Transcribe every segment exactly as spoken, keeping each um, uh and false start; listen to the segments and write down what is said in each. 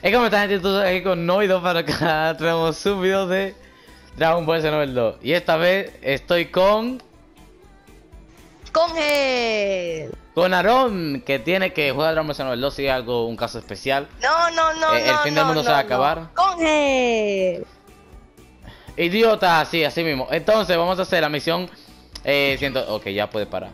Es como esta gente, todos aquí con Noido para acá. Tenemos un video de Dragon Ball Xenoverse dos. Y esta vez estoy con... Con el... Con Aaron, que tiene que jugar Dragon Ball Xenoverse dos si es algo, un caso especial. No, no, no, eh, no, El fin no, del mundo no, se va a no. acabar. Con el... Idiota, así, así mismo. Entonces vamos a hacer la misión eh, ciento... Ok, ya puede parar.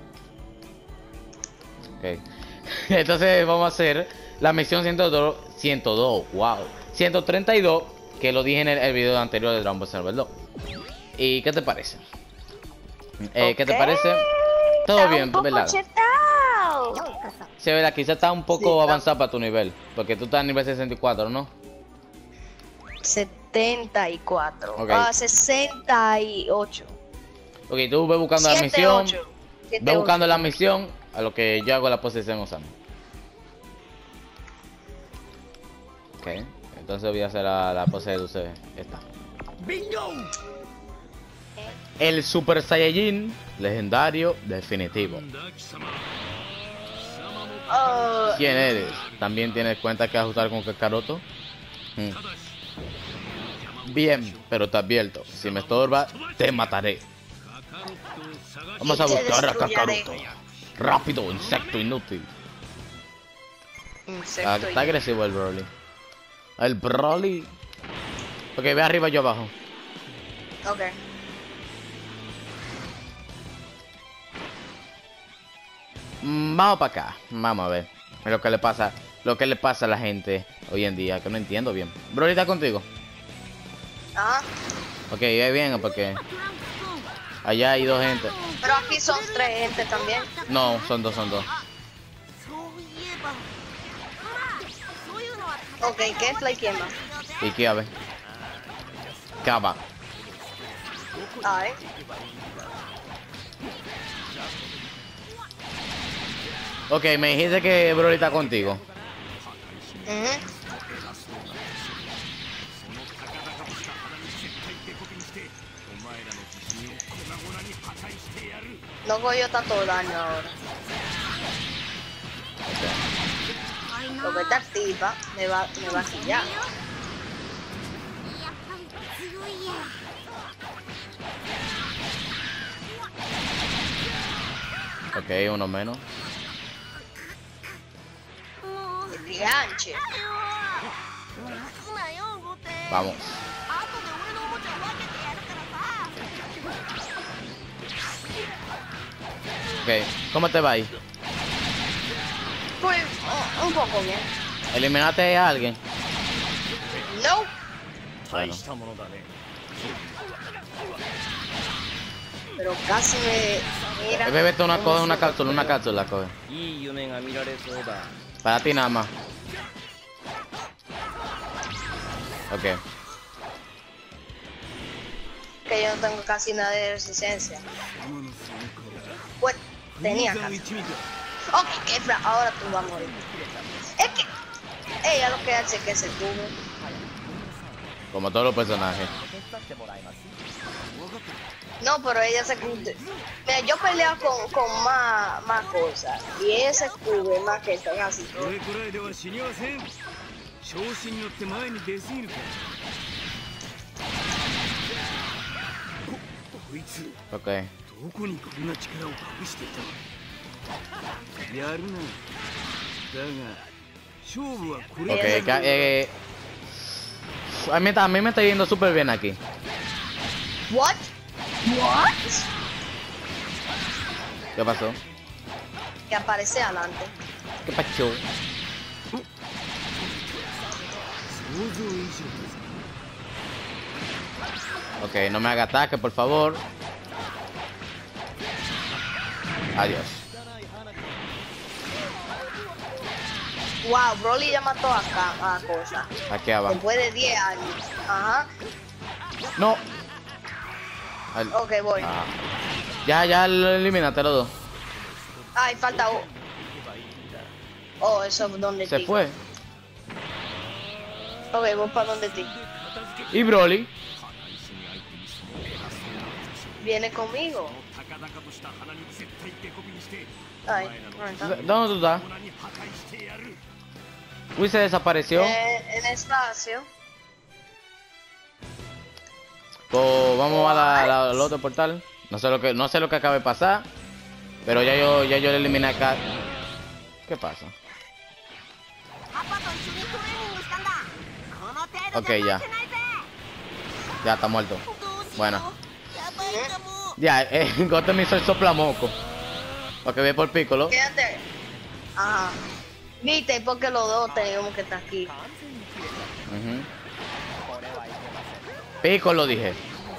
Ok. Entonces vamos a hacer la misión ciento dos, ciento dos, wow. ciento treinta y dos, que lo dije en el, el video anterior de Dragon Ball Xenoverse dos. ¿Y qué te parece? Eh, ¿Qué te Ok. parece? Todo Está bien, un poco ¿verdad? chetao. Sí, verdad, quizás está un poco Sí, está- avanzado para tu nivel. Porque tú estás a nivel sesenta y cuatro, ¿no? setenta y cuatro. Ok. Ah, sesenta y ocho. Ok, tú ves buscando la siete, misión. ocho. siete, Ve buscando ocho. la misión a lo que yo hago la posición Osamu. Ok, entonces voy a hacer la, la pose de ustedes. Esta. El Super Saiyajin legendario definitivo. Ah, ¿Quién eres? ¿También tienes cuenta que ajustar con Kakaroto? Hmm. Bien, pero te advierto, si me estorba, te mataré. Vamos a Y te buscar a destruyaré. Kakaroto. Rápido, insecto inútil. insecto Ah, y- está agresivo el Broly. El Broly. Ok, ve arriba, yo abajo. Ok. Mm, Vamos para acá. Vamos a ver. Lo que le pasa. Lo que le pasa a la gente hoy en día. Que no entiendo bien. Broly está contigo. Ajá. Ok, es bien porque allá hay dos gente. Pero aquí son tres gente también. No, son dos, son dos. Ok, ¿qué es la quién más? Y qué a ver. Cava. Ay. Ok, me dijiste que Broly está contigo. Ujú. No cogió tanto daño ahora. Porque esta tipa me va, me va a quillar. Ok, uno menos. Dianche. Vamos. Ok, ¿cómo te va ahí? Pues oh, un poco bien. ¿Eliminaste a alguien? No. Bueno. Pero casi me. Mira. Bébete una, cómo coge se- una cápsula, una cápsula, coge. いい夢が見られそうだ。 Para ti nada más. Ok. Que yo no tengo casi nada de resistencia. Pues tenía casi. Ok, que fra- ahora tú vas a morir. Es que ella lo que hace es que se cubre. Como todos los personajes. No, pero ella se cubre. Mira, yo peleo con, con más, más cosas. Y ella se cubre más que esto, así. これくらいでは死にません。調子に乗って前に出過ぎるか。こ、こいつ Ok. どこにこんな力を隠していたの。やるな。だが勝負はこれ Ok, ca- eh, a, mí, a mí me está yendo súper bien aquí. What? What? ¿Qué pasó? Que aparece adelante. ¿Qué pasó? 想像以上だぞ。 Ok, no me haga ataque, por favor. Adiós. Wow, Broly ya mató acá a cosa. Aquí abajo. Después de diez años. Ajá. No. Al- Ok, voy. Ah. Ya, ya lo eliminaste los dos. Ay, falta uno. Oh, eso es donde Se ti. fue. Ok, voy para donde ti. ¿Y Broly? Viene conmigo. 高々とした花に絶対デコピンして Ay, ¿dónde está? ¿Dónde tú estás? 粉に破壊してやる。 Uy, se desapareció. Eh, en espacio. Pues vamos a la, la- al otro portal. No sé lo que no sé lo que acaba de pasar. Pero ya yo ya yo le eliminé acá. ¿Qué pasa? Ok, ya. Ya está muerto. Bueno. Ya, eh, Goten me hizo el soplamoco. Ok, voy por Piccolo. Quédate. Ajá. Viste, porque los dos tenemos que estar aquí. Ujú. Piccolo dije.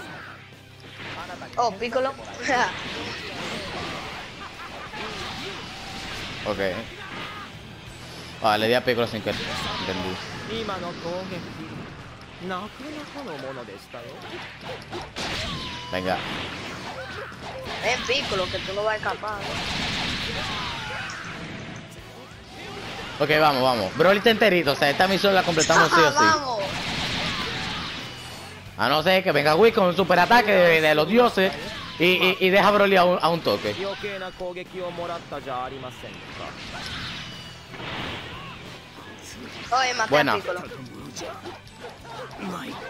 Oh, Piccolo. Ok. Ah, le di a Piccolo sin que entendí. 今の攻撃なかなかのものでしたよ Venga. Es Piccolo, que tú no vas a escapar. ¿No? Ok, vamos, vamos. Broly está enterito, o sea, esta misión la completamos sí o sí. Vamos. A no ser que venga Whis con un super ataque de, de los dioses y, y, y deja a Broly a un, a un toque. 余計な攻撃をもらったじゃありませんか Oye, maté Buena. a Piccolo. うまい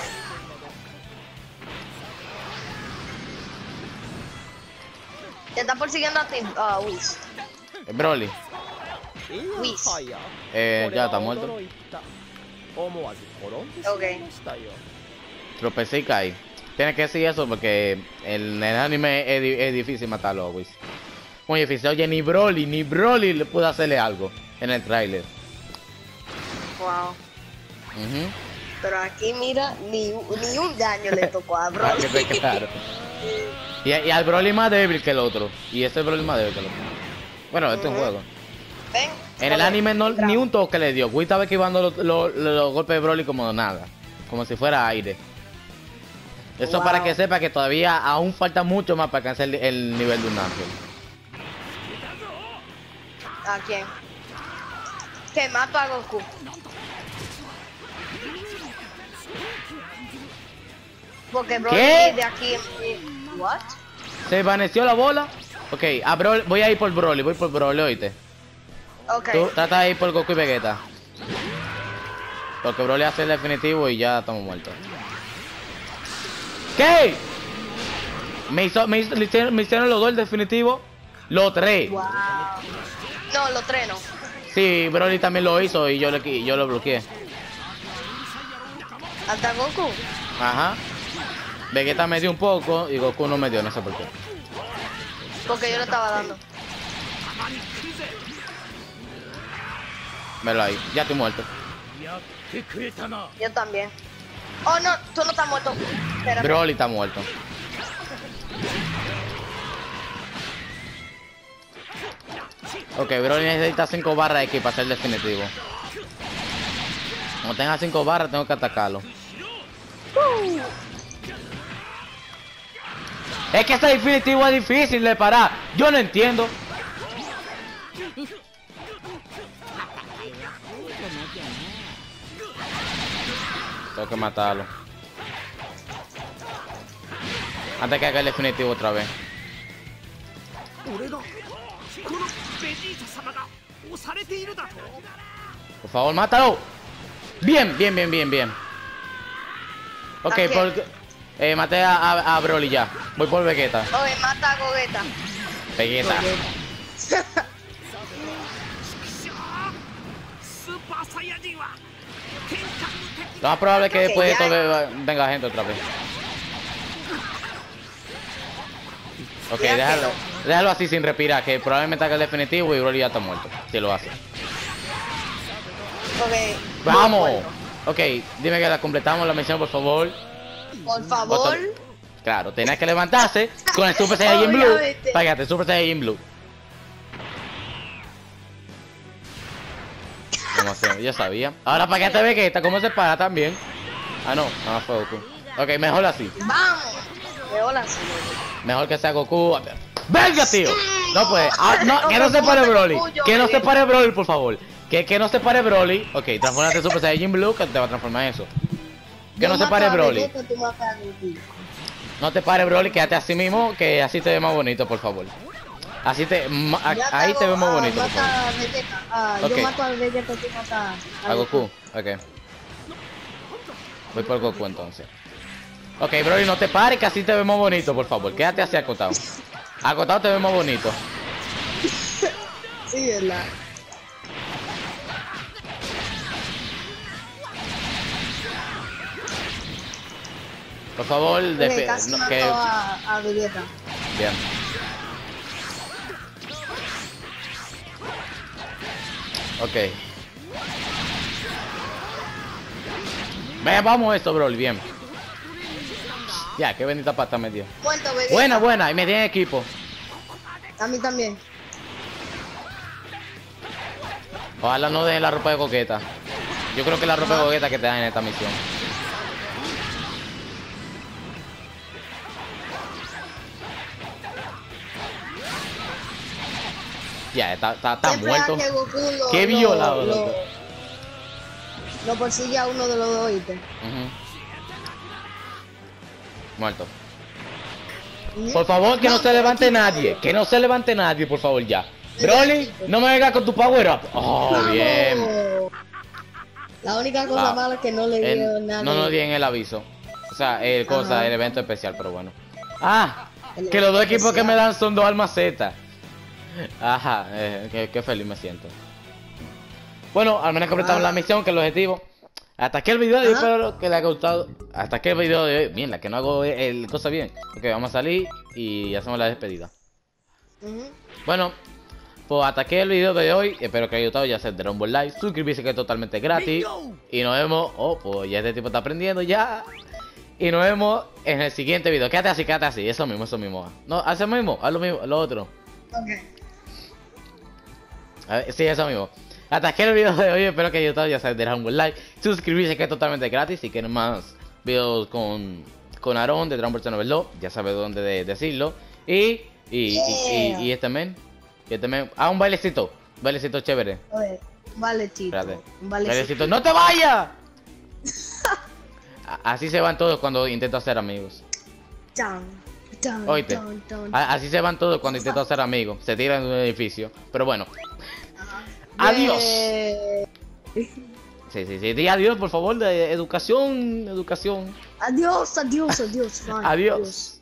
Te está persiguiendo a ti, a Whis. Eh, Broly. いや Whis. はや Eh, これ ya は está muerto. 驚いた思わず転んでしまいましたよ Tropecé y caí. Tienes que decir eso porque en el anime es, di- es difícil matarlo a Whis. Muy difícil. Oye, ni Broly, ni Broly le pudo hacerle algo en el tráiler. Wow. Ujú. Pero aquí, mira, ni, ni un daño le tocó a Ah, Broly. que te claro. Y, y al Broly más débil que el otro. Y ese Broly más débil que el otro. Bueno, este es un juego. Ven. En el Oye, anime no, entra. ni un toque le dio. Whis estaba esquivando los, los- los golpes de Broly como nada. Como si fuera aire. Eso Wow. para que sepa que todavía aún falta mucho más para alcanzar el, el nivel de un ángel. ¿A quién? Que mato a Goku. Porque Broly ¿Qué? de aquí. ¿What? ¿Se desvaneció la bola? Ok, a Broly- voy a ir por Broly, voy por Broly, oíste. Ok. Tú trata de ir por Goku y Vegeta. Porque Broly hace el definitivo y ya estamos muertos. ¿Qué? Me, hizo, me, hizo- le hicieron, me hicieron los dos el definitivo. Los tres. Wow. No, los tres no. Sí, Broly también lo hizo y yo, le, qui- yo lo bloqueé. Hasta Goku. Ajá. Vegeta me dio un poco y Goku no me dio, no sé por qué. Porque yo lo estaba dando. Velo ahí, ya estoy muerto. やってくれたな Yo también. Oh, no, tú no estás muerto. Espérate. Broly está muerto. Ok, Broly necesita cinco barras de aquí para ser definitivo. Cuando tenga cinco barras tengo que atacarlo. Es que este definitivo es difícil de parar. Yo no entiendo. Tengo que matarlo. Antes que haga el definitivo otra vez. 俺がこのベジータ様が押されているだと Por favor, mátalo. Bien, bien, bien, bien, bien. Ok, ¿A quién? porque... Eh, maté a, a, a Broly ya. Voy por Vegeta. Oye, mata a Gogeta. Vegeta. スーパーサイヤ人は天下無敵 Lo más probable es que después de ya. esto ve- venga gente otra vez. Ok, Ya déjalo, quedó. déjalo así sin respirar, que probablemente haga el definitivo y Broly ya está muerto. Si lo hace. Ok. ¡Vamos! Bueno, Ok, dime que la completamos la misión, por favor. por favor. Claro, tenés que levantarse con el Super Saiyajin Blue. Obviamente. Págate, Super Saiyajin Blue. Como se, yo sabía. Ahora para que te Vegeta, ¿cómo se para también? Ah, no, nada más fue Goku. Ok, mejor así. Vamos. Me hola, sí. Mejor que sea Goku. ¡Venga, tío! No puede. Ah, no, que no se pare Broly. Que no se pare Broly, por favor. Que, que no se pare Broly. Ok, transformate en Super Saiyajin Blue, que te va a transformar en eso. Que no se pare Broly. No te pares, Broly, quédate así mismo, que así te ve más bonito, por favor. Así te, ma- a- Ya ahí te hago- vemos ah, bonito. por favor. Mata a Vegeta. Ah, Ok. Yo mato a Vegeta, tú matas A Goku, ok. Voy por Goku entonces. Ok, Broly, no te pares, que así te vemos bonito, por favor. Quédate así acotado. Acotado te vemos bonito. Sí, ¿verdad? Por favor, Ok, defe- casi no, mato que... a, a Vegeta. Bien. Ok. Venga, vamos a esto, Broly, bien. Ya, qué bendita pata me dio. Muerto Vegeta. Buena, buena, y me tiene equipo. A mí también. Ojalá no dejen la ropa de coqueta. Yo creo que la ropa de coqueta que te dan en esta misión. Ya, está, está, está Siempre muerto. a que Goku lo, Qué lo- violado, Lo, loco. lo persigue a uno de los dos, ¿viste? Ujú. Muerto. Ujú. Por favor, que no, No, se levante aquí- nadie. Que no se levante nadie, por favor, ya. Broly, no me vengas con tu power up. Oh, ¡Vamos! bien. La única cosa Ah, mala es que no le dio El- nada. no nos dieron el aviso. O sea, el cosa, Ajá. el evento especial, pero bueno. Ah, El que los dos evento equipos que especial. me dan son dos almas Z. Ajá, eh, qué, qué feliz me siento. Bueno, al menos completamos Ah. la misión, que es el objetivo. Hasta aquí el video de hoy, Ajá. espero que les haya gustado. Hasta aquí el video de hoy. Bien, la que no hago el cosa bien. Ok, vamos a salir y hacemos la despedida. Ujú. Bueno, pues hasta aquí el video de hoy. Espero que haya gustado, ya sea Dragon Ball Live. Suscribirse, que es totalmente gratis. Y nos vemos. Oh, pues ya este tipo está aprendiendo ya. Y nos vemos en el siguiente video. Quédate así, quédate así. Eso mismo, eso mismo. No, haz lo mismo, haz lo mismo, lo otro. Ok. A ver, sí, eso mismo. Hasta aquí el video de hoy. Espero que haya gustado, ya sea Dragon Ball Live. Suscribirse, que es totalmente gratis. Si quieren más videos con, con Aaron de Dragon Ball Xenoverse, ya sabes dónde de- decirlo. Y, y, y, y, y este men. Y este men. Ah, un bailecito. Un bailecito chévere. A ver, un valecito. Espérate. Un valecito. Bailecito. ¡No te vayas! A- Así se van todos cuando intento hacer amigos. Chan, chan, Oíste. chan, chan. A- Así se van todos cuando intento hacer amigos. Se tiran de un edificio. Pero bueno. Adiós. Eh, Sí, sí, sí. Di adiós, por favor. De educación, educación. Adiós, adiós, adiós. Fine, Adiós.